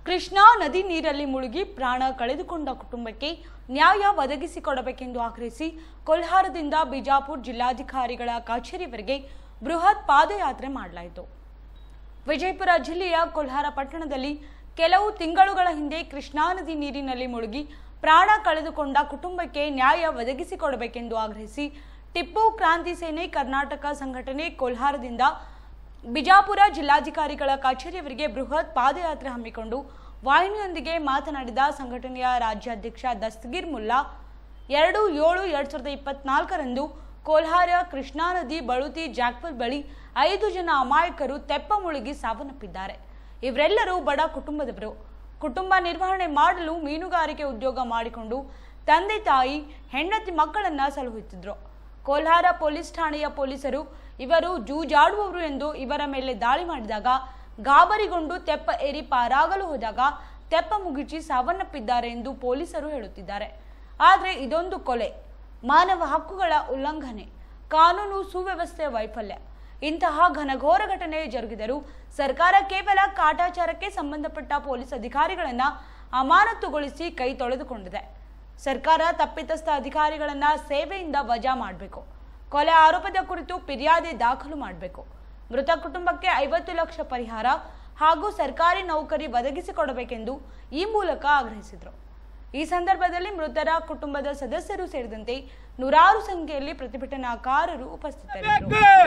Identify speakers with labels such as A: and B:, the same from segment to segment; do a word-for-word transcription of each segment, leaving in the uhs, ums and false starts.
A: ಕೃಷ್ಣಾ ನದಿ ನೀರಲ್ಲಿ ಮುಳುಗಿ ಪ್ರಾಣ ಕಳೆದುಕೊಂಡ ಕುಟುಂಬಕ್ಕೆ ನ್ಯಾಯ ಒದಗಿಸಿಕೊಡಬೇಕೆಂದು ಆಗ್ರಹಿಸಿ ಕೋಲಾರದಿಂದ ಬಿಜಾಪುರ ಜಿಲ್ಲಾಧಿಕಾರಿಗಳ ಕಚೇರಿವರೆಗೆ ಬೃಹತ್ ಪಾದಯಾತ್ರೆ ಮಾಡಲಾಯಿತು। ವಿಜಯಪುರ ಜಿಲ್ಲೆಯ ಕೋಲಾರ ಪಟ್ಟಣದಲ್ಲಿ ಕೆಲವು ತಿಂಗಳುಗಳ ಹಿಂದೆ ಕೃಷ್ಣಾ ನದಿ ನೀರಿನಲ್ಲಿ ಮುಳುಗಿ ಪ್ರಾಣ ಕಳೆದುಕೊಂಡ ಕುಟುಂಬಕ್ಕೆ ನ್ಯಾಯ ಒದಗಿಸಿಕೊಡಬೇಕೆಂದು ಆಗ್ರಹಿಸಿ ಟಿಪ್ಪು ಕ್ರಾಂತಿ ಸೇನೆ ಕರ್ನಾಟಕ ಸಂಘಟನೆ ಕೋಲಾರದಿಂದ ಬಿಜಾಪುರ ಜಿಲ್ಲಾಧಿಕಾರಿಗಳ ಕಚೇರಿಯವರೆಗೆ ಬೃಹತ್ ಪಾದಯಾತ್ರೆ ಹಮ್ಮಿಕೊಂಡು ವಾಹಿನಿಯೊಂದಿಗೆ ಮಾತನಾಡಿದ ಸಂಘಟನೆಯ ರಾಜ್ಯಾಧ್ಯಕ್ಷ ದಸ್ತಗೀರ್ ಮುಲ್ಲಾ ಎರಡು ಏಳು ಎರಡ್ ಸಾವಿರದ ಇಪ್ಪತ್ನಾಲ್ಕರಂದು ಕೋಲಾರ ಕೃಷ್ಣಾ ನದಿ ಬಳುತಿ ಜಾಕ್ಪಲ್ ಬಳಿ ಐದು ಜನ ಅಮಾಯಕರು ತೆಪ್ಪ ಮುಳುಗಿ ಸಾವನ್ನಪ್ಪಿದ್ದಾರೆ। ಇವರೆಲ್ಲರೂ ಬಡ ಕುಟುಂಬದವರು। ಕುಟುಂಬ ನಿರ್ವಹಣೆ ಮಾಡಲು ಮೀನುಗಾರಿಕೆ ಉದ್ಯೋಗ ಮಾಡಿಕೊಂಡು ತಂದೆ ತಾಯಿ ಹೆಂಡತಿ ಮಕ್ಕಳನ್ನ ಸಲಹುತ್ತಿದ್ರು। ಕೋಲಾರ ಪೊಲೀಸ್ ಠಾಣೆಯ ಪೊಲೀಸರು ಇವರು ಜೂಜಾಡುವವರು ಎಂದು ಇವರ ಮೇಲೆ ದಾಳಿ ಮಾಡಿದಾಗ ಗಾಬರಿಗೊಂಡು ತೆಪ್ಪ ಏರಿ ಪಾರಾಗಲು ಹೋದಾಗ ತೆಪ್ಪ ಮುಗಿಸಿ ಸಾವನ್ನಪ್ಪಿದ್ದಾರೆ ಎಂದು ಪೊಲೀಸರು ಹೇಳುತ್ತಿದ್ದಾರೆ। ಆದರೆ ಇದೊಂದು ಕೊಲೆ, ಮಾನವ ಹಕ್ಕುಗಳ ಉಲ್ಲಂಘನೆ, ಕಾನೂನು ಸುವ್ಯವಸ್ಥೆ ವೈಫಲ್ಯ। ಇಂತಹ ಘನಘೋರ ಘಟನೆ ಜರುಗಿದರೂ ಸರ್ಕಾರ ಕೇವಲ ಕಾಟಾಚಾರಕ್ಕೆ ಸಂಬಂಧಪಟ್ಟ ಪೊಲೀಸ್ ಅಧಿಕಾರಿಗಳನ್ನ ಅಮಾನತುಗೊಳಿಸಿ ಕೈ ತೊಳೆದುಕೊಂಡಿದೆ। ಸರ್ಕಾರ ತಪ್ಪಿತಸ್ಥ ಅಧಿಕಾರಿಗಳನ್ನ ಸೇವೆಯಿಂದ ವಜಾ ಮಾಡಬೇಕು। ಕೊಲೆ ಆರೋಪದ ಕುರಿತು ಫಿರ್ಯಾದಿ ದಾಖಲು ಮಾಡಬೇಕು। ಮೃತ ಕುಟುಂಬಕ್ಕೆ ಐವತ್ತು ಲಕ್ಷ ಪರಿಹಾರ ಹಾಗೂ ಸರ್ಕಾರಿ ನೌಕರಿ ಒದಗಿಸಿಕೊಡಬೇಕೆಂದು ಈ ಮೂಲಕ ಆಗ್ರಹಿಸಿದರು। ಈ ಸಂದರ್ಭದಲ್ಲಿ ಮೃತರ ಕುಟುಂಬದ ಸದಸ್ಯರು ಸೇರಿದಂತೆ ನೂರಾರು ಸಂಖ್ಯೆಯಲ್ಲಿ ಪ್ರತಿಭಟನಾಕಾರರು ಉಪಸ್ಥಿತರಿದ್ದರು।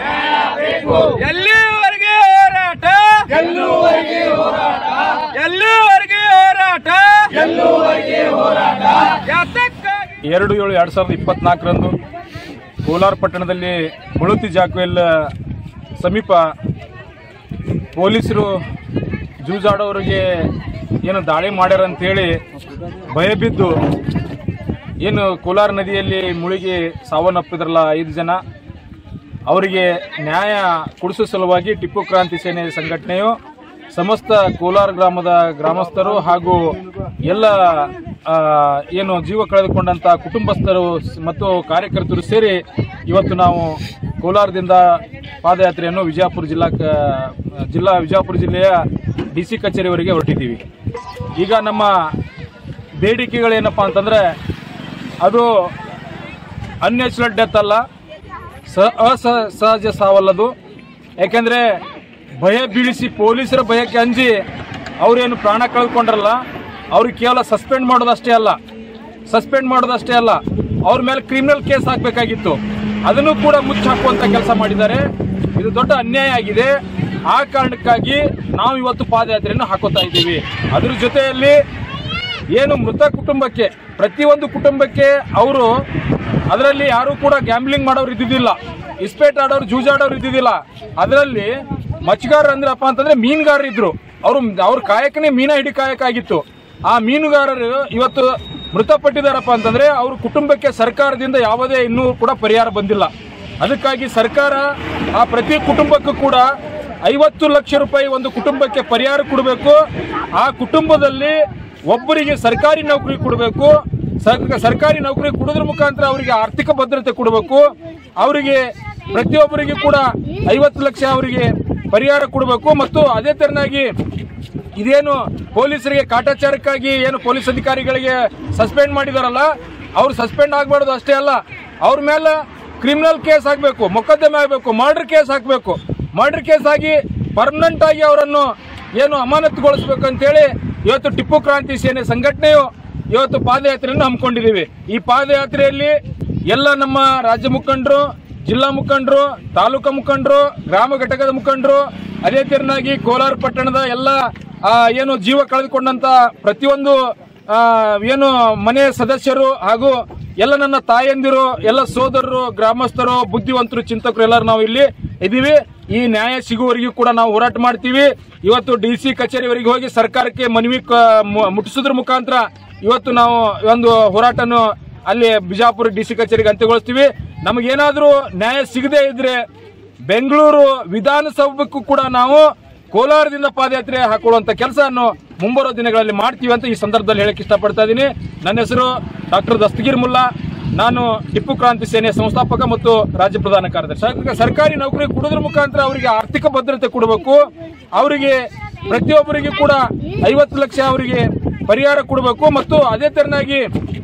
B: ಎರಡು ಏಳು ಎರಡ್ ಸಾವಿರದ ಇಪ್ಪತ್ನಾಲ್ಕರಂದು ಕೋಲಾರ ಪಟ್ಟಣದಲ್ಲಿ ಬಳುತಿ ಜಾಕ್ವೆಲ್ ಸಮೀಪ ಪೊಲೀಸರು ಜೂಜಾಡೋರಿಗೆ ಏನು ದಾಳಿ ಮಾಡ್ಯಾರ ಅಂತೇಳಿ ಭಯಬಿದ್ದು ಏನು ಕೋಲಾರ ನದಿಯಲ್ಲಿ ಮುಳುಗಿ ಸಾವನ್ನಪ್ಪಿದ್ರಲ್ಲ ಐದು ಜನ, ಅವರಿಗೆ ನ್ಯಾಯ ಕೊಡಿಸುವ ಸಲುವಾಗಿ ಟಿಪ್ಪು ಕ್ರಾಂತಿ ಸೇನೆ ಸಂಘಟನೆಯು ಸಮಸ್ತ ಕೋಲಾರ ಗ್ರಾಮದ ಗ್ರಾಮಸ್ಥರು ಹಾಗೂ ಎಲ್ಲ ಏನು ಜೀವ ಕಳೆದುಕೊಂಡಂತ ಕುಟುಂಬಸ್ಥರು ಮತ್ತು ಕಾರ್ಯಕರ್ತರು ಸೇರಿ ಇವತ್ತು ನಾವು ಕೋಲಾರದಿಂದ ಪಾದಯಾತ್ರೆಯನ್ನು ವಿಜಯಪುರ ಜಿಲ್ಲಾ ಜಿಲ್ಲಾ ವಿಜಯಪುರ ಜಿಲ್ಲೆಯ ಡಿ ಸಿ ಕಚೇರಿವರೆಗೆ ಹೊರಟಿದ್ದೀವಿ। ಈಗ ನಮ್ಮ ಬೇಡಿಕೆಗಳೇನಪ್ಪ ಅಂತಂದರೆ ಅದು ಅನ್ಯಾಚುರಲ್ ಡೆತ್ ಅಲ್ಲ, ಸ ಅಸಹಜ ಸಾವಲ್ಲದು। ಯಾಕೆಂದರೆ ಭಯ ಬೀಳಿಸಿ ಪೊಲೀಸರ ಭಯಕ್ಕೆ ಅಂಜಿ ಅವರೇನು ಪ್ರಾಣ ಕಳೆದುಕೊಂಡ್ರಲ್ಲ, ಅವ್ರಿಗೆ ಕೇವಲ ಸಸ್ಪೆಂಡ್ ಮಾಡೋದಷ್ಟೇ ಅಲ್ಲ ಸಸ್ಪೆಂಡ್ ಮಾಡೋದಷ್ಟೇ ಅಲ್ಲ ಅವ್ರ ಮೇಲೆ ಕ್ರಿಮಿನಲ್ ಕೇಸ್ ಹಾಕಬೇಕಾಗಿತ್ತು, ಅದನ್ನು ಕೂಡ ಮುಚ್ಚಾಕುವಂತ ಕೆಲಸ ಮಾಡಿದ್ದಾರೆ। ಇದು ದೊಡ್ಡ ಅನ್ಯಾಯ ಆಗಿದೆ। ಆ ಕಾರಣಕ್ಕಾಗಿ ನಾವು ಇವತ್ತು ಪಾದಯಾತ್ರೆಯನ್ನು ಹಾಕೋತಾ ಇದ್ದೀವಿ। ಅದ್ರ ಜೊತೆಯಲ್ಲಿ ಏನು ಮೃತ ಕುಟುಂಬಕ್ಕೆ ಪ್ರತಿಯೊಂದು ಕುಟುಂಬಕ್ಕೆ ಅವರು ಅದರಲ್ಲಿ ಯಾರು ಕೂಡ ಗ್ಯಾಂಬ್ಲಿಂಗ್ ಮಾಡೋರು ಇದ್ದಿದ್ದಿಲ್ಲ, ಇಸ್ಪೇಟ್ ಆಡೋರು ಜೂಜಾಡೋರು ಇದ್ದಿದ್ದಿಲ್ಲ। ಅದರಲ್ಲಿ ಮಚ್ಚಗಾರರು ಅಂದ್ರಪ್ಪ ಅಂತಂದ್ರೆ ಮೀನುಗಾರರು ಇದ್ರು, ಅವರು ಅವ್ರ ಕಾಯಕನೇ ಮೀನ ಹಿಡಿ ಕಾಯಕ ಆಗಿತ್ತು। ಆ ಮೀನುಗಾರರು ಇವತ್ತು ಮೃತಪಟ್ಟಿದ್ದಾರಪ್ಪ ಅಂತಂದ್ರೆ ಅವ್ರ ಕುಟುಂಬಕ್ಕೆ ಸರ್ಕಾರದಿಂದ ಯಾವುದೇ ಇನ್ನೂ ಕೂಡ ಪರಿಹಾರ ಬಂದಿಲ್ಲ। ಅದಕ್ಕಾಗಿ ಸರ್ಕಾರ ಆ ಪ್ರತಿ ಕುಟುಂಬಕ್ಕೂ ಕೂಡ ಐವತ್ತು ಲಕ್ಷ ರೂಪಾಯಿ ಒಂದು ಕುಟುಂಬಕ್ಕೆ ಪರಿಹಾರ ಕೊಡಬೇಕು। ಆ ಕುಟುಂಬದಲ್ಲಿ ಒಬ್ಬರಿಗೆ ಸರ್ಕಾರಿ ನೌಕರಿ ಕೊಡಬೇಕು, ಸರ್ಕಾರಿ ನೌಕರಿ ಕೊಡೋದ್ರ ಮುಖಾಂತರ ಅವರಿಗೆ ಆರ್ಥಿಕ ಭದ್ರತೆ ಕೊಡಬೇಕು, ಅವರಿಗೆ ಪ್ರತಿಯೊಬ್ಬರಿಗೆ ಕೂಡ ಐವತ್ತು ಲಕ್ಷ ಅವರಿಗೆ ಪರಿಹಾರ ಕೊಡಬೇಕು। ಮತ್ತು ಅದೇ ತೆರನಾಗಿ ಇದೇನು ಪೊಲೀಸರಿಗೆ ಕಾಟಾಚಾರಕ್ಕಾಗಿ ಏನು ಪೊಲೀಸ್ ಅಧಿಕಾರಿಗಳಿಗೆ ಸಸ್ಪೆಂಡ್ ಮಾಡಿದಾರಲ್ಲ, ಅವ್ರು ಸಸ್ಪೆಂಡ್ ಆಗಬಾರ್ದು ಅಷ್ಟೇ ಅಲ್ಲ, ಅವ್ರ ಮೇಲೆ ಕ್ರಿಮಿನಲ್ ಕೇಸ್ ಹಾಕಬೇಕು, ಮೊಕದ್ದಮೆ ಆಗಬೇಕು, ಮರ್ಡರ್ ಕೇಸ್ ಹಾಕಬೇಕು। ಮರ್ಡರ್ ಕೇಸ್ ಆಗಿ ಪರ್ಮನೆಂಟ್ ಆಗಿ ಅವರನ್ನು ಏನು ಅಮಾನತುಗೊಳಿಸಬೇಕು ಅಂತೇಳಿ ಇವತ್ತು ಟಿಪ್ಪು ಕ್ರಾಂತಿ ಸೇನೆ ಸಂಘಟನೆಯು ಇವತ್ತು ಪಾದಯಾತ್ರೆಯನ್ನು ಹಮ್ಮಿಕೊಂಡಿದ್ದೀವಿ। ಈ ಪಾದಯಾತ್ರೆಯಲ್ಲಿ ಎಲ್ಲ ನಮ್ಮ ರಾಜ್ಯ ಮುಖಂಡರು, ಜಿಲ್ಲಾ ಮುಖಂಡರು, ತಾಲೂಕಾ ಮುಖಂಡರು, ಗ್ರಾಮ ಘಟಕದ ಮುಖಂಡರು, ಅದೇ ತೆರನಾಗಿ ಕೋಲಾರ ಪಟ್ಟಣದ ಎಲ್ಲ ಏನು ಜೀವ ಕಳೆದುಕೊಂಡಂತ ಪ್ರತಿಯೊಂದು ಏನು ಮನೆ ಸದಸ್ಯರು ಹಾಗೂ ಎಲ್ಲ ನನ್ನ ತಾಯಂದಿರು, ಎಲ್ಲ ಸೋದರರು, ಗ್ರಾಮಸ್ಥರು, ಬುದ್ಧಿವಂತರು, ಚಿಂತಕರು ಎಲ್ಲರೂ ನಾವು ಇಲ್ಲಿ ಇದ್ದೀವಿ। ಈ ನ್ಯಾಯ ಸಿಗುವವರೆಗೂ ಕೂಡ ನಾವು ಹೋರಾಟ ಮಾಡ್ತೀವಿ। ಇವತ್ತು ಡಿ ಸಿ ಕಚೇರಿವರೆಗೆ ಹೋಗಿ ಸರ್ಕಾರಕ್ಕೆ ಮನವಿ ಮುಟ್ಟಿಸೋದ್ರ ಮುಖಾಂತರ ಇವತ್ತು ನಾವು ಒಂದು ಹೋರಾಟವನ್ನು ಅಲ್ಲಿ ಬಿಜಾಪುರ ಡಿ ಸಿ ಕಚೇರಿಗೆ ಅಂತ್ಯಗೊಳಿಸ್ತೀವಿ। ನಮಗೇನಾದ್ರೂ ನ್ಯಾಯ ಸಿಗದೇ ಇದ್ರೆ ಬೆಂಗಳೂರು ವಿಧಾನಸೌಧಕ್ಕೂ ಕೂಡ ನಾವು ಕೋಲಾರದಿಂದ ಪಾದಯಾತ್ರೆ ಹಾಕೊಳ್ಳುವಂತ ಕೆಲಸವನ್ನು ಮುಂಬರುವ ದಿನಗಳಲ್ಲಿ ಮಾಡ್ತೀವಿ ಅಂತ ಈ ಸಂದರ್ಭದಲ್ಲಿ ಹೇಳಕ್ಕೆ ಇಷ್ಟಪಡ್ತಾ ಇದ್ದೀನಿ। ನನ್ನ ಹೆಸರು ಡಾಕ್ಟರ್ ದಸ್ತಗೀರ್ ಮುಲ್ಲಾ, ನಾನು ಟಿಪ್ಪು ಕ್ರಾಂತಿ ಸೇನೆ ಸಂಸ್ಥಾಪಕ ಮತ್ತು ರಾಜ್ಯ ಪ್ರಧಾನ ಕಾರ್ಯದರ್ಶಿ। ಸರ್ಕಾರಿ ನೌಕರಿ ಕೊಡೋದ್ರ ಮುಖಾಂತರ ಅವರಿಗೆ ಆರ್ಥಿಕ ಭದ್ರತೆ ಕೊಡಬೇಕು, ಅವರಿಗೆ ಪ್ರತಿಯೊಬ್ಬರಿಗೆ ಕೂಡ ಐವತ್ತು ಲಕ್ಷ ಅವರಿಗೆ ಪರಿಹಾರ ಕೊಡಬೇಕು. ಮತ್ತು ಅದೇ ತೆರನಾಗಿ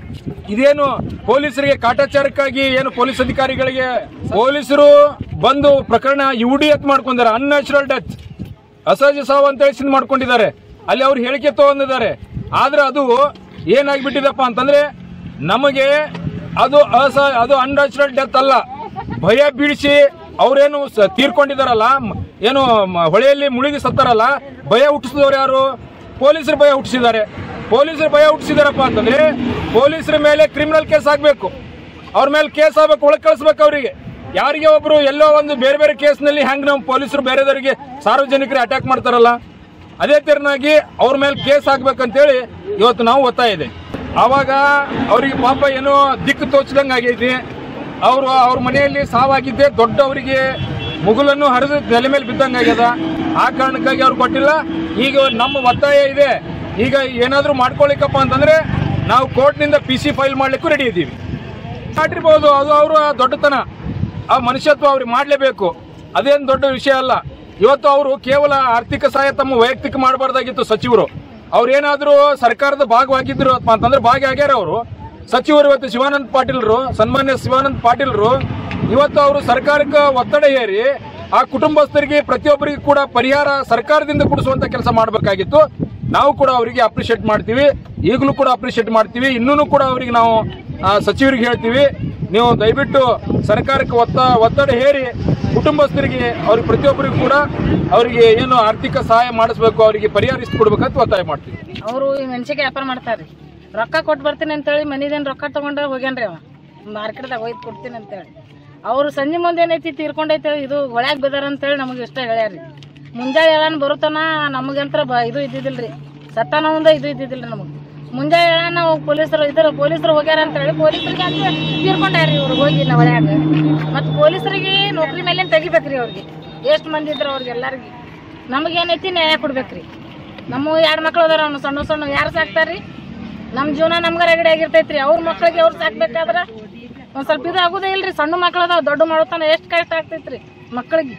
B: ಇದೇನು ಪೊಲೀಸರಿಗೆ ಕಾಟಾಚಾರಕ್ಕಾಗಿ ಏನು ಪೊಲೀಸ್ ಅಧಿಕಾರಿಗಳಿಗೆ ಪೊಲೀಸರು ಬಂದು ಪ್ರಕರಣ ಯು ಡಿ ಎತ್ ಮಾಡ್ಕೊಂಡಿದ್ದಾರೆ, ಅನ್ಯಾಚುರಲ್ ಡೆತ್, ಅಸಹಜ ಸಾವು ಅಂತ ಹೇಳಿ ಮಾಡ್ಕೊಂಡಿದ್ದಾರೆ. ಅಲ್ಲಿ ಅವ್ರು ಹೇಳಿಕೆ ತಗೊಂಡಿದ್ದಾರೆ. ಆದ್ರೆ ಅದು ಏನಾಗ್ಬಿಟ್ಟಿದಪ್ಪ ಅಂತಂದ್ರೆ ನಮಗೆ ಅದು ಅಸಹ ಅದು ಅನ್ಯಾಚುರಲ್ ಡೆತ್ ಅಲ್ಲ, ಭಯ ಬೀಳಿಸಿ ಅವ್ರೇನು ತೀರ್ಕೊಂಡಿದಾರಲ್ಲ, ಏನು ಹೊಳೆಯಲ್ಲಿ ಮುಳುಗಿ ಸತ್ತಾರಲ್ಲ, ಭಯ ಹುಟ್ಟಿಸಿದವ್ರು ಯಾರು? ಪೊಲೀಸರು ಭಯ ಹುಟ್ಟಿಸಿದ್ದಾರೆ. ಪೊಲೀಸರು ಭಯ ಹುಟ್ಟಿಸಿದಾರಪ್ಪ ಅಂತಂದ್ರೆ ಪೊಲೀಸರ ಮೇಲೆ ಕ್ರಿಮಿನಲ್ ಕೇಸ್ ಆಗ್ಬೇಕು, ಅವ್ರ ಮೇಲೆ ಕೇಸ್ ಆಗ್ಬೇಕು, ಒಳಗೆ ಕಳಿಸ್ಬೇಕು ಅವರಿಗೆ. ಯಾರಿಗೆ ಒಬ್ರು ಎಲ್ಲೋ ಒಂದು ಬೇರೆ ಬೇರೆ ಕೇಸ್ನಲ್ಲಿ ಹೆಂಗ್ ನಾವು ಪೊಲೀಸರು ಬೇರೆದವರಿಗೆ ಸಾರ್ವಜನಿಕರಿಗೆ ಅಟ್ಯಾಕ್ ಮಾಡ್ತಾರಲ್ಲ, ಅದೇ ತೆರನಾಗಿ ಅವ್ರ ಮೇಲೆ ಕೇಸ್ ಆಗ್ಬೇಕಂತೇಳಿ ಇವತ್ತು ನಾವು ಒತ್ತಾಯ ಇದೆ. ಆವಾಗ ಅವರಿಗೆ ಪಾಪ ಏನೋ ದಿಕ್ಕು ತೋಚದಂಗೆ ಆಗೈತಿ. ಅವರು ಅವ್ರ ಮನೆಯಲ್ಲಿ ಸಾವಾಗಿದ್ದೆ ದೊಡ್ಡ ಅವರಿಗೆ ಮುಗುಲನ್ನು ಹರಿದು ನೆಲೆ ಮೇಲೆ ಬಿದ್ದಂಗೆ ಆಗ್ಯದ. ಆ ಕಾರಣಕ್ಕಾಗಿ ಅವ್ರು ಕೊಟ್ಟಿಲ್ಲ. ಈಗ ನಮ್ಮ ಒತ್ತಾಯ ಇದೆ, ಈಗ ಏನಾದರೂ ಮಾಡ್ಕೊಳಿಕಪ್ಪ ಅಂತಂದ್ರೆ ನಾವು ಕೋರ್ಟ್ನಿಂದ ಪಿ ಸಿ ಫೈಲ್ ಮಾಡ್ಲಿಕ್ಕೂ ರೆಡಿ ಇದ್ದೀವಿ. ಮಾಡಿರ್ಬೋದು, ಅದು ಅವರ ದೊಡ್ಡತನ, ಆ ಮನುಷ್ಯತ್ವ ಅವ್ರಿಗೆ ಮಾಡಲೇಬೇಕು, ಅದೇನು ದೊಡ್ಡ ವಿಷಯ ಅಲ್ಲ. ಇವತ್ತು ಅವರು ಕೇವಲ ಆರ್ಥಿಕ ಸಹಾಯ ತಮ್ಮ ವೈಯಕ್ತಿಕ ಮಾಡಬಾರ್ದಾಗಿತ್ತು ಸಚಿವರು. ಅವ್ರೇನಾದರೂ ಸರ್ಕಾರದ ಭಾಗವಾಗಿದ್ರು ಅಂತಂದ್ರೆ ಭಾಗಿ ಆಗ್ಯಾರ ಅವರು ಸಚಿವರು. ಇವತ್ತು ಶಿವಾನಂದ ಪಾಟೀಲ್ರು, ಸನ್ಮಾನ್ಯ ಶಿವಾನಂದ ಪಾಟೀಲ್ರು ಇವತ್ತು ಅವರು ಸರ್ಕಾರಕ್ಕೆ ಒತ್ತಡ ಹೇರಿ ಆ ಕುಟುಂಬಸ್ಥರಿಗೆ ಪ್ರತಿಯೊಬ್ಬರಿಗೂ ಕೂಡ ಪರಿಹಾರ ಸರ್ಕಾರದಿಂದ ಕೊಡಿಸುವಂತ ಕೆಲಸ ಮಾಡಬೇಕಾಗಿತ್ತು. ನಾವು ಕೂಡ ಅವರಿಗೆ ಅಪ್ರಿಷಿಯೇಟ್ ಮಾಡ್ತೀವಿ, ಈಗಲೂ ಕೂಡ ಅಪ್ರಿಷಿಯೇಟ್ ಮಾಡ್ತೀವಿ. ಇನ್ನೂ ಕೂಡ ಅವರಿಗೆ ನಾವು ಸಚಿವರಿಗೆ ಹೇಳ್ತೀವಿ, ನೀವು ದಯವಿಟ್ಟು ಸರ್ಕಾರಕ್ಕೆ ಒತ್ತ ಒತ್ತಡ ಹೇರಿ ಕುಟುಂಬಸ್ಥರಿಗೆ ಅವ್ರಿಗೆ ಪ್ರತಿಯೊಬ್ಬರಿಗೂ ಕೂಡ ಅವರಿಗೆ ಏನು ಆರ್ಥಿಕ ಸಹಾಯ ಮಾಡಿಸ್ಬೇಕು, ಅವರಿಗೆ ಪರಿಹಾರ ಇಷ್ಟು ಕೊಡ್ಬೇಕಂತ ಒತ್ತಾಯ ಮಾಡ್ತೀವಿ.
C: ಅವರು ಈ ಮೆಣಸಿಗೆ ವ್ಯಾಪಾರ ಮಾಡ್ತಾರೆ, ರೊಕ್ಕ ಕೊಟ್ಟು ಬರ್ತೀನಿ ಅಂತೇಳಿ ಮನಿದೇನು ರೊಕ್ಕ ತಗೊಂಡು ಹೋಗ್ಯಾನ್ರಿ ಅವ ಮಾರ್ಕೆಟ್ದಾಗ ಒಯ್ದು ಕೊಡ್ತೀನಿ ಅಂತೇಳಿ. ಅವರು ಸಂಜೆ ಮುಂದೆ ಏನೈತಿ ತೀರ್ಕೊಂಡೈತೆ ಇದು ಹೊಳ್ಯಾಗ ಬಿದ್ದಾರ ಅಂತೇಳಿ ನಮಗೆ ಇಷ್ಟ ಹೇಳ್ಯಾರಿ. ಮುಂಜಾನೆ ಹೇಳಾನ ಬರುತ್ತಾನ ನಮಗಂತ್ರ ಬ ಇದು ಇದ್ದಿದ್ದಿಲ್ರಿ, ಸತ್ತಾನ ಮುಂದೆ ಇದು ಇದ್ದಿದ್ದಿಲ್ರಿ ನಮಗೆ. ಮುಂಜಾನೆ ಹೇಳಾನ ನಾವು ಪೊಲೀಸರು ಇದ್ರ ಪೊಲೀಸರು ಹೋಗ್ಯಾರ ಅಂತ ಹೇಳಿ ಪೊಲೀಸರಿಗೆ ಅಂತ ತೀರ್ಕೊಂಡ್ಯಾರಿ ಇವ್ರು ಹೋಗಿ ನಾವು ಹೊಳ್ಯಾಗ. ಮತ್ತು ಪೊಲೀಸರಿಗೆ ನೌಕರಿ ಮೇಲೆ ತೆಗಿಬೇಕ್ರಿ ಅವ್ರಿಗೆ, ಎಷ್ಟು ಮಂದಿ ಇದ್ರ ಅವ್ರಿಗೆ ಎಲ್ಲರಿಗೆ. ನಮಗೇನೈತಿ ನ್ಯಾಯ ಕೊಡ್ಬೇಕ್ರಿ. ನಮ್ಮ ಎರಡು ಮಕ್ಳು ಅದಾರ, ಅವ್ನು ಸಣ್ಣ ಸಣ್ಣ ಯಾರು ಸಾಕ್ತಾರ್ರಿ? ನಮ್ಮ ಜೀವನ ನಮ್ಗೆ ರಗಡೆ ಆಗಿರ್ತೈತ್ರಿ. ಅವ್ರ ಮಕ್ಳಿಗೆ ಅವ್ರು ಸಾಕ್ಬೇಕಾದ್ರೆ ಒಂದು ಸ್ವಲ್ಪ ಇದು ಆಗೋದೇ ಇಲ್ರಿ. ಸಣ್ಣ ಮಕ್ಳು ಅದಾವ, ದೊಡ್ಡ ಮಾಡೋತಾನ ಎಷ್ಟು ಕಷ್ಟ ಆಗ್ತೈತ್ರಿ ಮಕ್ಳಿಗೆ.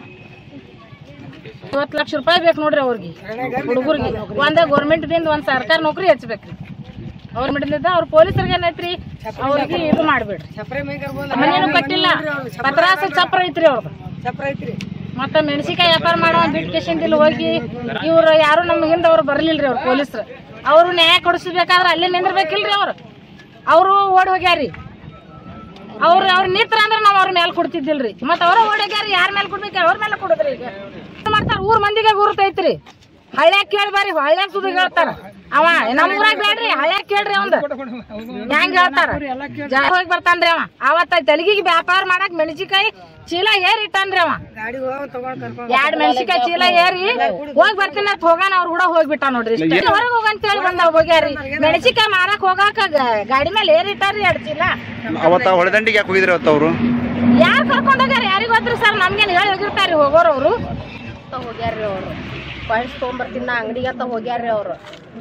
C: ಐವತ್ತು ಲಕ್ಷ ರೂಪಾಯಿ ಬೇಕು ನೋಡ್ರಿ ಅವ್ರಿಗೆ ಹುಡುಗರಿಗೆ. ಒಂದೇ ಗೌರ್ಮೆಂಟ್ದಿಂದ ಒಂದು ಸರ್ಕಾರ ನೌಕರಿ ಹೆಚ್ಚಬೇಕ್ರಿ ಗೌರ್ಮೆಂಟ್ದಿಂದ. ಅವ್ರ ಪೊಲೀಸರಿಗೆ ಏನೈತ್ರಿ ಅವ್ರಿಗೆ ಇದು ಮಾಡ್ಬೇಡ್ರಿ. ಮನೇನು ಕಟ್ಟಿಲ್ಲ, ಪತ್ರಾಸ ಚಪ್ರ ಐತ್ರಿ ಅವ್ರದ್ದು. ಮತ್ತೆ ಮೆಣಸಿಕಾಯಿ ವ್ಯಾಪಾರ ಮಾಡೋ ಬಿಟ್ಕೇಶನ್ ಹೋಗಿ ಇವ್ರು ಯಾರು ನಮ್ಮ ಹಿಂದೆ ಅವ್ರು ಬರ್ಲಿಲ್ರಿ ಅವ್ರು ಪೊಲೀಸರು. ಅವರು ನ್ಯಾಯ ಕೊಡಿಸ್ಬೇಕಾದ್ರೆ ಅಲ್ಲೇ ನಿಂದಿರ್ಬೇಕಿಲ್ರಿ ಅವ್ರು. ಅವರು ಓಡಿ ಹೋಗ್ಯಾರಿ. ಅವ್ರು ಅವ್ರ ನಿತ್ರ ಅಂದ್ರೆ ನಾವು ಅವ್ರ ಮೇಲೆ ಕೊಡ್ತಿದ್ದಿಲ್ರಿ. ಮತ್ತೆ ಅವ್ರ ಓಡಿ ಹೋಗ್ಯಾರ, ಯಾರ ಮೇಲೆ ಕೊಡ್ಬೇಕು ಅವ್ರ ಮೇಲೆ ಕೊಡುದ್ರಿ. ಈಗ ಮಾಡ್ತಾರ ಊರ್ ಮಂದಿಗೆ ಗುರುತೈತ್ರಿ. ಹಳ್ಳ್ಯಾಗ ಕೇಳ್ಬಾರಿ, ಹಳ್ಳ್ಯಾಗ ಸುದ್ದಿ ಹೇಳ್ತಾರ. ಅವ ನಮ್ಮ ಊರಾಗ ಬೇಡ್ರಿ, ಹಳ್ಳ್ಯಾಗ ಕೇಳ್ರಿ ಅವಂದ ಹೆಂಗ್ ಹೇಳ್ತಾರ. ಜಾಗ ಹೋಗಿ ಬರ್ತಾನ್ರಿ ಅವ. ಅವತ್ತ ತೆಲಗಿಗೆ ವ್ಯಾಪಾರ ಮಾಡಕ್ ಮೆಣಸಿಕಾಯಿ ಚೀಲ ಏರಿ ಇಟ್ಟಾನ್ರಿ ಅವ. ಎರಡ್ ಮೆಣಸಿಕಾಯಿ ಚೀಲ ಏರಿ ಹೋಗಿ ಬರ್ತೀನಿ ಅಂತ ಹೋಗಾನ ಅವ್ರ ಕೂಡ ಹೋಗ್ಬಿಟ್ಟ ನೋಡ್ರಿ. ಹೊರಗೆ ಹೋಗಂತ ಹೇಳಿ ಬಂದ ಹೋಗ್ಯಾರಿ. ಮೆಣಸಿಕಾಯಿ ಮಾರಕ್ ಹೋಗಾಕ ಗಾಡಿ ಮೇಲೆ ಏರಿ ಇಟ್ಟಾರ್ರಿ ಎರಡ್ ಚೀಲ.
D: ಅವತ್ತ ಹೊಳೆದಂಡಿಗೆ ಯಾಕೆ ಹೋಗಿದ್ರಿ ಅವತ್ತ ಅವರು?
C: ಯಾರು ಕರ್ಕೊಂಡ್ ಹೋಗ್ಯಾರ ಯಾರಿಗ ಗೊತ್ತ್ರಿ ಸರ್, ನಮ್ಗೇನ್ ಹೇಳಿ ಹೋಗಿರ್ತಾರಿ ಹೋಗೋರು. ಅವ್ರು ಹೋಗ್ಯಾರ್ರಿ, ಅವ್ರು ಪಾಯಿಂಟ್ಸ್ ತಗೊಂಡ್ಬರ್ತೀನಿ ನಾ ಅಂಗಡಿಗೆ ಅಂತ ಹೋಗ್ಯಾರ್ರಿ. ಅವ್ರು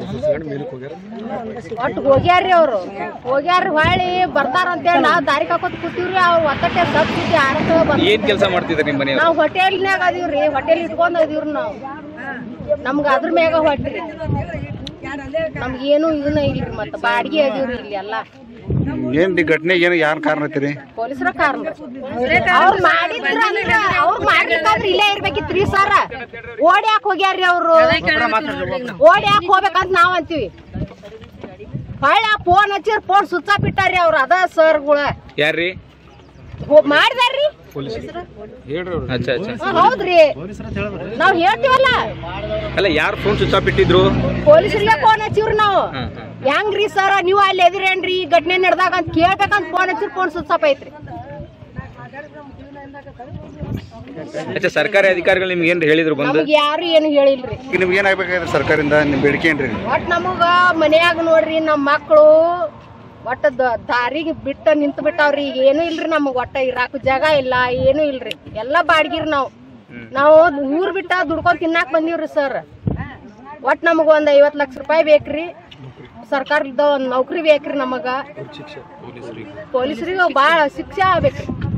C: ಒಟ್ಟು ಹೋಗ್ಯಾರ್ರಿ. ಅವ್ರು ಹೋಗ್ಯಾರ್ರಿ. ಹೊಳ್ಳಿ ಬರ್ತಾರ ಅಂತೇಳಿ ನಾವ್ ದಾರಿ ಕಾಕೋತ್ ಕೂತೀವ್ರಿ. ಅವ್ರು ಒತ್ತಟ್ಟೆ ಸಬ್ಸಿಡಿ ಆರಕ್ಕೆ
D: ಏನ್ ಕೆಲಸ ಮಾಡ್ತಿದ್ರಿ ನಿಮ್ಮ ಮನೆ?
C: ನಾವ್ ಹೋಟೆಲ್ನಾಗ ಅದೀವ್ರಿ, ಹೋಟೆಲ್ ಇಟ್ಕೊಂಡ್ ಅದೀವ್ರಿ ನಾವು. ನಮ್ಗ ಅದ್ರ ಮ್ಯಾಗ ಹೊಟ್ರಿ, ನಮ್ಗೇನು ಇದನ್ನ ಇಲ್ರಿ. ಮತ್ತ ಬಾಡಿಗೆ ಅದೀವ್ರಿ ಇಲ್ಲಿ ಎಲ್ಲ.
D: ಏನ್ ಘಟನೆ ಏನು ಯಾರ ಕಾರಣ ಐತ್ರಿ?
C: ಪೊಲೀಸರ ಕಾರಣ. ಅವ್ರು ಮಾಡಿದ್ರ ಅವ್ರು ಮಾಡ್ಲಿಕ್ಕಾದ್ರೆ ಇಲ್ಲೇ ಇರ್ಬೇಕಿತ್ರಿ ಸರ್. ಓಡ್ಯಾಕ್ ಹೋಗ್ಯಾರ್ರಿ ಅವ್ರು. ಓಡ್ಯಾಕ್ ಹೋಗ್ಬೇಕಂತ ನಾವ್ ಅಂತೀವಿ. ಹೊಳ್ಳಿ ಫೋನ್ ಹಚ್ಚಿರ್ ಫೋನ್ ಸುತ್ತ ಬಿಟ್ಟಾರ್ರಿ ಅವ್ರು. ಅದ ಸರ್ಗಳ
D: ಯಾರ್ರಿ
C: ಮಾಡಿದಾರ್ರಿ. ಹೌದ್ರಿ, ನಾವ್ ಹೇಳ್ತೀವಲ್ಲ.
D: ಅಲ್ಲ ಯಾರು ಫೋನ್ ಸ್ವಿಚ್ ಆಫ್ ಇಟ್ಟಿದ್ರು?
C: ಪೊಲೀಸರಿಗೆ ಫೋನ್ ಹಚ್ಚಿವ್ರಿ ನಾವು. ಹೆಂಗ್ರಿ ಸರ್ ನೀವು ಅಲ್ಲಿ ಎದಿರೇನ್ರಿ ಈ ಘಟನೆ ನಡೆದಾಗ ಅಂತ ಕೇಳ್ಬೇಕಂತ ಫೋನ್ ಹಚ್ಚಿರ್ ಫೋನ್ ಸ್ವಿಚ್ ಆಫ್ ಐತ್ರಿ.
D: ಸರ್ಕಾರಿ ಅಧಿಕಾರಿಗಳು ನಿಮ್ಗೆ ಏನ್ ಹೇಳಿದ್ರು? ಬಂದು
C: ಯಾರು ಏನು ಹೇಳಿಲ್ರಿ.
D: ನಿಮ್ಗೆ ಏನಾಗ್ಬೇಕಾದ್ರೆ ಸರ್ಕಾರದಿಂದ ನಿಮ್ ಬೇಡಿಕೆ ಏನ್ರಿ?
C: ಒಟ್ ನಮಗ ಮನ್ಯಾಗ ನೋಡ್ರಿ ನಮ್ಮ ಮಕ್ಕಳು ಒಟ್ಟ ದಾರಿಗೆ ಬಿಟ್ಟ ನಿಂತು ಬಿಟ್ಟಾವ್ರಿ. ಈಗ ಏನು ಇಲ್ರಿ ನಮಗ್. ಒಟ್ಟ ಇರಾಕ ಜಾಗ ಇಲ್ಲ, ಏನು ಇಲ್ರಿ. ಎಲ್ಲಾ ಬಾಡ್ಗಿರಿ. ನಾವು ನಾವು ಊರ್ ಬಿಟ್ಟ ದುಡ್ಕೊಂಡ್ ತಿನ್ನಾಕ್ ಬಂದಿವ್ರಿ ಸರ್. ಒಟ್ ನಮಗ ಒಂದ್ ಐವತ್ ಲಕ್ಷ ರೂಪಾಯಿ ಬೇಕ್ರಿ. ಸರ್ಕಾರದ ಒಂದ್ ನೌಕರಿ ಬೇಕ್ರಿ ನಮಗ. ಪೊಲೀಸರಿಗೆ ಬಾಳ ಶಿಕ್ಷೆ ಆಗ್ಬೇಕ್ರಿ.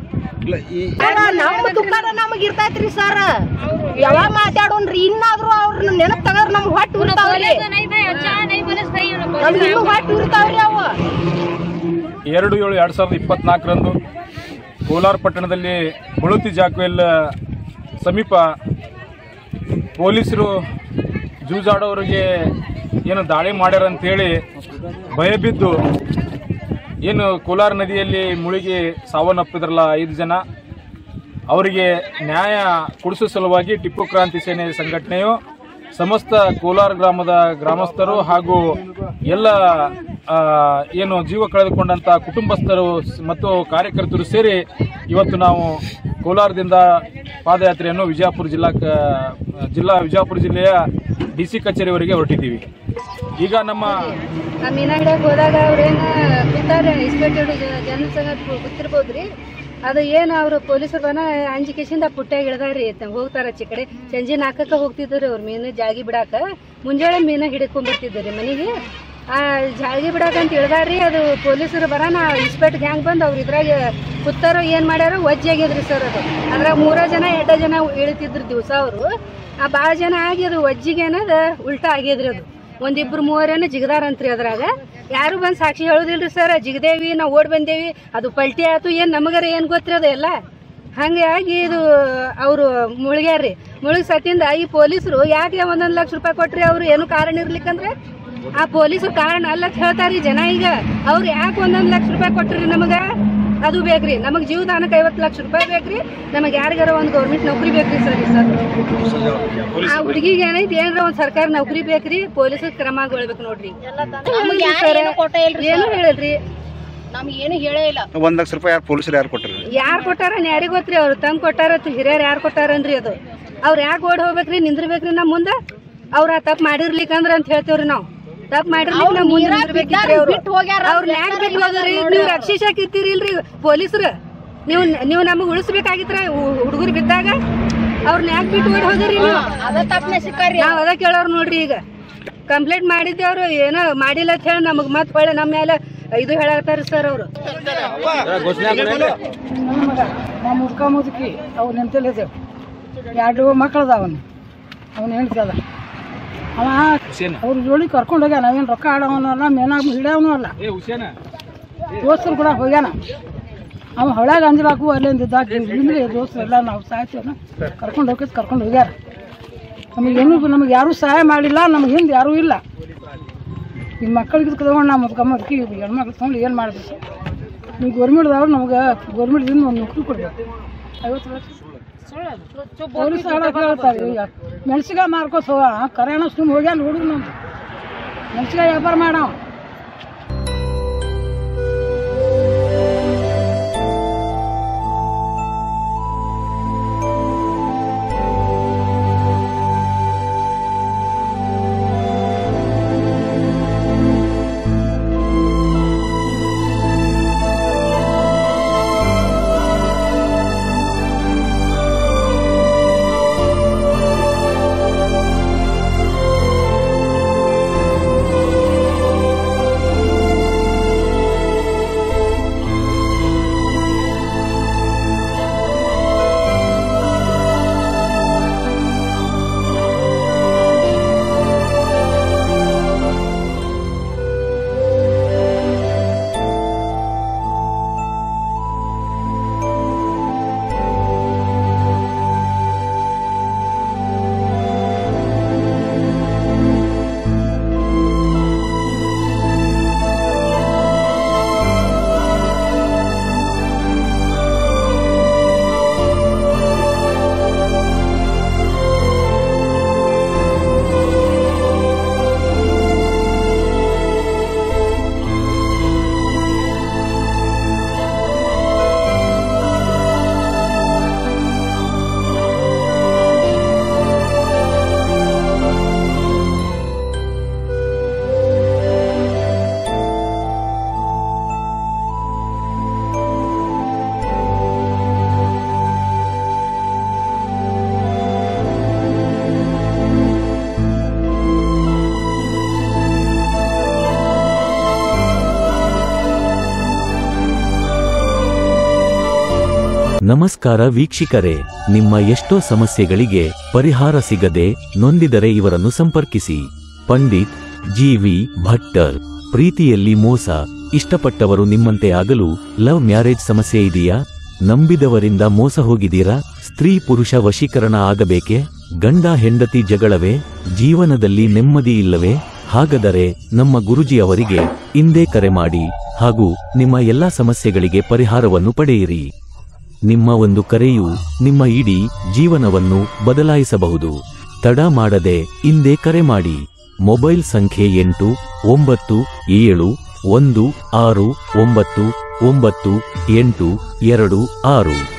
E: ನಮ್ಮ ದುಃಖ ನಮಗ್ ಇರ್ತೈತ್ರಿ ಸರ್. ಯಾವಾಗ ಮಾತಾಡೋನ್ರಿ ಇನ್ನಾದ್ರು ಅವ್ರ ನೆನಪ್ ತಗದ್ರ ನಮ್ಗೆ ಹೊಟ್ಟು ಉರ್ತಾವ್ರಿ, ನಮ್ಗೆ ಇನ್ನೂ ಹೊಟ್ಟು ಉರ್ತಾವ್ರಿ ಅವ.
B: ಎರಡು ಏಳು ಎರಡ್ ಸಾವಿರದ ಇಪ್ಪತ್ನಾಲ್ಕರಂದು ಕೋಲಾರ ಪಟ್ಟಣದಲ್ಲಿ ಮುಳುತಿ ಜಾಕ್ವೆಲ್ ಸಮೀಪ ಪೊಲೀಸರು ಜೂಜಾಡೋರಿಗೆ ಏನು ದಾಳಿ ಮಾಡ್ಯಾರ ಅಂತೇಳಿ ಭಯಬಿದ್ದು ಏನು ಕೋಲಾರ ನದಿಯಲ್ಲಿ ಮುಳುಗಿ ಸಾವನ್ನಪ್ಪಿದ್ರಲ್ಲ ಐದು ಜನ, ಅವರಿಗೆ ನ್ಯಾಯ ಕೊಡಿಸೋ ಸಲುವಾಗಿ ಟಿಪ್ಪು ಕ್ರಾಂತಿ ಸೇನೆ ಸಂಘಟನೆಯು ಸಮಸ್ತ ಕೋಲಾರ ಗ್ರಾಮದ ಗ್ರಾಮಸ್ಥರು ಹಾಗೂ ಎಲ್ಲ ಏನು ಜೀವ ಕಳೆದುಕೊಂಡಂತ ಕುಟುಂಬಸ್ಥರು ಮತ್ತು ಕಾರ್ಯಕರ್ತರು ಸೇರಿ ಇವತ್ತು ನಾವು ಕೋಲಾರದಿಂದ ಪಾದಯಾತ್ರೆಯನ್ನು ವಿಜಯಪುರ ಜಿಲ್ಲಾ ಜಿಲ್ಲಾ ವಿಜಯಪುರ ಜಿಲ್ಲೆಯ ಡಿ ಸಿ ಕಚೇರಿವರೆಗೆ ಹೊರಟಿದ್ದೀವಿ. ಈಗ ನಮ್ಮ
F: ಮೀನಾಗಡ್ಯಾಗ ಹೋದಾಗ ಅವ್ರೇನು ಬಿಟ್ಟಾರೆ ಇನ್ಸ್ಪೆಕ್ಟರ್ ಜನ ಸಂಘ ಗೊತ್ತಿರ್ಬೋದ್ರಿ. ಅದು ಏನು ಅವರು ಪೊಲೀಸರು ಬನ ಅಂಜಿಕೆಸಿಂದ ಪುಟ್ಟ್ಯಾಗ ಇಳ್ದಾರ್ರಿ ಹೋಗ್ತಾರ ಆಚೆ ಕಡೆ. ಸಂಜೆ ನಾಲ್ಕಕ್ಕೆ ಹೋಗ್ತಿದ್ರು ಅವ್ರು ಮೀನು ಜಾಳ್ಗಿ ಬಿಡಾಕ. ಮುಂಜಾನೆ ಮೀನ ಹಿಡ್ಕೊಂಡ್ಬರ್ತಿದ್ರಿ ಮನೆಗೆ. ಆ ಜಾಳ್ಗಿ ಬಿಡಾಕ ಅಂತ ಇಳ್ದಾರ್ರಿ. ಅದು ಪೊಲೀಸರು ಬರೋಣ ಇನ್ಸ್ಪೆಕ್ಟರ್ ಹ್ಯಾಂಗ್ ಬಂದು ಅವ್ರು ಇದ್ರಾಗ ಕುತ್ತಾರೋ ಏನು ಮಾಡ್ಯಾರೋ ವಜ್ಜಿ ಆಗ್ಯದ್ರಿ ಸರ್. ಅದು ಅದ್ರಾಗ ಮೂರ ಜನ ಎರಡ ಜನ ಇಳಿತಿದ್ರು ದಿವಸ ಅವರು. ಆ ಭಾಳ ಜನ ಆಗಿ ಅದು ವಜ್ಜಿಗೆ ಅನ್ನೋದು ಉಲ್ಟಾ ಆಗ್ಯದ್ರಿ. ಅದು ಒಂದಿಬ್ರು ಮೂವರೇನು ಜಿಗದಾರಂತ್ರಿ. ಅದ್ರಾಗ ಯಾರು ಬಂದು ಸಾಕ್ಷಿ ಹೇಳೋದಿಲ್ರಿ ಸರ್. ಜಿಗದೇವಿ ನಾವು ಓಡ್ ಬಂದೇವಿ, ಅದು ಪಲ್ಟಿ ಆಯ್ತು, ಏನು ನಮಗರ ಏನು ಗೊತ್ತಿರಿ ಅದು ಎಲ್ಲ. ಹಂಗಾಗಿ ಇದು ಅವರು ಮುಳುಗ್ಯಾರ್ರಿ. ಮುಳುಗಿ ಸತ್ತಿಂದ ಈ ಪೊಲೀಸರು ಯಾಕೆ ಒಂದೊಂದು ಲಕ್ಷ ರೂಪಾಯಿ ಕೊಟ್ರಿ ಅವ್ರು ಏನು ಕಾರಣ ಇರ್ಲಿಕ್ಕಂದ್ರೆ ಆ ಪೊಲೀಸರು ಕಾರಣ ಅಲ್ಲ ಹೇಳ್ತಾರಿ ಜನ. ಈಗ ಅವ್ರು ಯಾಕೆ ಒಂದೊಂದು ಲಕ್ಷ ರೂಪಾಯಿ ಕೊಟ್ರಿ ನಮಗೆ ಅದು ಬೇಕ್ರಿ. ನಮಗೆ ಜೀವದಾನಕ್ಕೆ ಐವತ್ತು ಲಕ್ಷ ರೂಪಾಯಿ ಬೇಕ್ರಿ. ನಮಗೆ ಯಾರಿಗಾರ ಒಂದು ಗೌರ್ಮೆಂಟ್ ನೌಕರಿ ಬೇಕ್ರಿ ಸರ್. ಸರ್ ಆ ಹುಡುಗಿಗೆ ಏನೈತಿ ಏನಾರ ಒಂದು ಸರ್ಕಾರಿ ನೌಕರಿ ಬೇಕ್ರಿ. ಪೊಲೀಸರು ಕ್ರಮಗೊಳ್ಬೇಕು ನೋಡ್ರಿ. ಏನು ಹೇಳಿಲ್ರಿ, ನಮ್ಗೆ ಏನು ಹೇಳೇ ಇಲ್ಲ.
D: ಒಂದ್ ಲಕ್ಷ ರೂಪಾಯಿ ಯಾರು ಪೊಲೀಸರು ಯಾರು ಕೊಟ್ಟಾರ?
F: ಯಾರು ಕೊಟ್ಟಾರ ಯಾರಿಗೆ ಗೊತ್ತ್ರಿ. ಅವ್ರು ತಂಗ್ ಕೊಟ್ಟಾರ, ಹಿರಿಯರು ಯಾರು ಕೊಟ್ಟಾರನ್ರಿ. ಅದು ಅವ್ರು ಯಾಕೆ ಓಡ್ ಹೋಗ್ಬೇಕ್ರಿ, ನಿಂದ್ರಬೇಕ್ರಿ ನಮ್ಮ ಮುಂದೆ. ಅವ್ರ ತಪ್ಪು ಮಾಡಿರ್ಲಿಕ್ಕಂದ್ರ ಅಂತ ಹೇಳ್ತೇವ್ರಿ ನಾವು. ತಪ್ಪು ಮಾಡಿರ್ಲಿಕ್ಕೆ ನಾವು ಮುಂದೆ ನಿಂದ್ರಬೇಕಿತ್ರಿ. ಅವ್ರು ಅವ್ರ ಯಾಕೆ ಬಿಟ್ಟು ಹೋದ್ರಿ? ನೀವು ರಕ್ಷಿಸಾಕಿರ್ತೀರಿ ಇಲ್ರಿ ಪೊಲೀಸರು. ನೀವು ನೀವು ನಮಗೆ ಉಳಿಸ್ಬೇಕಾಗಿತ್ರ ಹುಡುಗರು ಬಿದ್ದಾಗ ಅವ್ರನ್ನ ಯಾಕೆ ಬಿಟ್ಟು ಓಡಿ ಹೋದ್ರಿ ನೀವು? ನಾವ್ ಅದ ಕೇಳೋರು ನೋಡ್ರಿ. ಈಗ ಕಂಪ್ಲೇಂಟ್ ಮಾಡಿದ್ದೆ ಅವ್ರು ಏನೋ ಮಾಡಿಲ್ಲ ಅಂತ ಹೇಳಿ ನಮಗ್ ಮತ್ ಒಳ್ಳೆ ನಮ್ಮ ಮೇಲೆ ಇದು ಹೇಳತ್ತಾರ ಸರ್ ಅವರು.
C: ನಮ್ಮ ಮುದ್ಕ ಮುದುಕಿ ಅವ್ ನಿಂತಲ್ಲಿದ್ದೇವೆ. ಎರಡು ಮಕ್ಕಳದ ಅವನು ಅವನು ಹೇಳ್ತದ ಅವ ಅವ್ರ ಜೋಡಿ ಕರ್ಕೊಂಡು ಹೋಗ್ಯಾನ. ನಾವೇನು ರೊಕ್ಕ ಆಡೋನು ಅಲ್ಲ, ಮೇನಾಗ ಹಿಡಿಯವನು ಅಲ್ಲ. ದೋಸ್ತರು ಕೂಡ ಹೋಗ್ಯಾನ. ಅವ ಹೊಳಾಗ ಅಂಜಲಾಕು ಅಲ್ಲಿಂದ ದೋಸ್ತರು ಎಲ್ಲ ನಾವು ಸಾಯ್ತೇವನ ಕರ್ಕೊಂಡು ಹೋಗಿದ್ ಕರ್ಕೊಂಡು ಹೋಗ್ಯಾರ. ನಮಗೇನು ನಮಗೆ ಯಾರೂ ಸಹಾಯ ಮಾಡಿಲ್ಲ. ನಮ್ಗೆ ಹಿಂದೆ ಯಾರೂ ಇಲ್ಲ. ಈ ಮಕ್ಕಳಿಗೆ ತಗೊಂಡು ನಾವು ಮುದ್ಕ ಮುದುಕಿ ಹೆಣ್ಮಕ್ಳು ತಗೊಂಡು ಏನು ಮಾಡ್ಬೇಕು? ನೀವು ಗೌರ್ಮೆಂಟ್ದವ್ರು ನಮ್ಗೆ ಗೌರ್ಮೆಂಟ್ದಿಂದ ಒಂದು ನೌಕರಿ ಕೊಡ್ಬೇಕು. ಐವತ್ತು ಲಕ್ಷ ಪೊಲೀಸ್ ಹೇಳ್ತಾರೆ. ಈಗ ಮೆಣಸಿಕಾಯಿ ಮಾರ್ಕೋತ ಹೋಗ ಕರೆಯಣ ಸುಮ್ಮ ಹೋಗ್ಯಾನ ಹುಡುಗ ನಮ್ದು ಮೆಣಸಿಕಾಯಿ ವ್ಯಾಪಾರ ಮಾಡವ.
G: ನಮಸ್ಕಾರ ವೀಕ್ಷಕರೇ, ನಿಮ್ಮ ಎಷ್ಟೋ ಸಮಸ್ಯೆಗಳಿಗೆ ಪರಿಹಾರ ಸಿಗದೆ ನೊಂದಿದರೆ ಇವರನ್ನು ಸಂಪರ್ಕಿಸಿ. Pandit G V Bhattar. ಪ್ರೀತಿಯಲ್ಲಿ ಮೋಸ, ಇಷ್ಟಪಟ್ಟವರು ನಿಮ್ಮಂತೆ ಆಗಲು ಲವ್ ಮ್ಯಾರೇಜ್ ಸಮಸ್ಯೆ ಇದೆಯಾ? ನಂಬಿದವರಿಂದ ಮೋಸ ಹೋಗಿದ್ದೀರಾ? ಸ್ತ್ರೀ ಪುರುಷ ವಶೀಕರಣ ಆಗಬೇಕೆ? ಗಂಡ ಹೆಂಡತಿ ಜಗಳವೇ? ಜೀವನದಲ್ಲಿ ನೆಮ್ಮದಿ ಇಲ್ಲವೇ? ಹಾಗಾದರೆ ನಮ್ಮ ಗುರುಜಿ ಅವರಿಗೆ ಇಂದೇ ಕರೆ ಮಾಡಿ ಹಾಗೂ ನಿಮ್ಮ ಎಲ್ಲಾ ಸಮಸ್ಯೆಗಳಿಗೆ ಪರಿಹಾರವನ್ನು ಪಡೆಯಿರಿ. ನಿಮ್ಮ ಒಂದು ಕರೆಯು ನಿಮ್ಮ ಇಡೀ ಜೀವನವನ್ನು ಬದಲಾಯಿಸಬಹುದು. ತಡ ಮಾಡದೆ ಇಂದೇ ಕರೆ ಮಾಡಿ. ಮೊಬೈಲ್ ಸಂಖ್ಯೆ ಎಂಟು ಒಂಬತ್ತು ಏಳು ಒಂದು ಆರು ಒಂಬತ್ತು ಒಂಬತ್ತು ಎಂಟು ಎರಡು ಆರು.